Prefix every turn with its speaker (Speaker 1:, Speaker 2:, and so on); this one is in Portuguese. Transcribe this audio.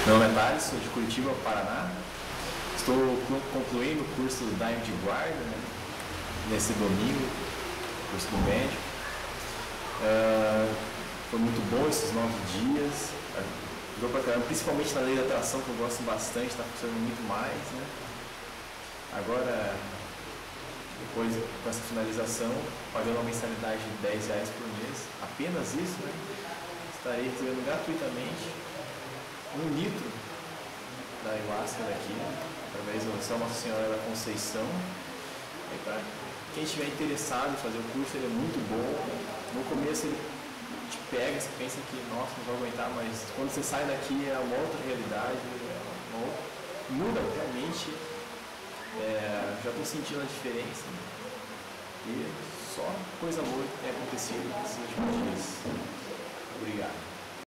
Speaker 1: Meu nome é Thales, sou de Curitiba, Paraná. Estou concluindo o curso da de guarda, né, nesse domingo, curso do médico. Foi muito bom esses 9 dias. Ajudou pra caramba, principalmente na lei da atração, que eu gosto bastante, está funcionando muito mais, né? Agora, depois com essa finalização, pagando uma mensalidade de R$10 por mês, apenas isso, né? Estarei recebendo gratuitamente 1 litro da ayahuasca daqui, através do São Nossa Senhora da Conceição. Para quem estiver interessado em fazer o curso, ele é muito bom. No começo ele te pega, você pensa que, nossa, não vou aguentar, mas quando você sai daqui é uma outra realidade, muda realmente. Já estou sentindo a diferença, né? E só coisa boa que tem acontecido nesses últimos dias. Obrigado.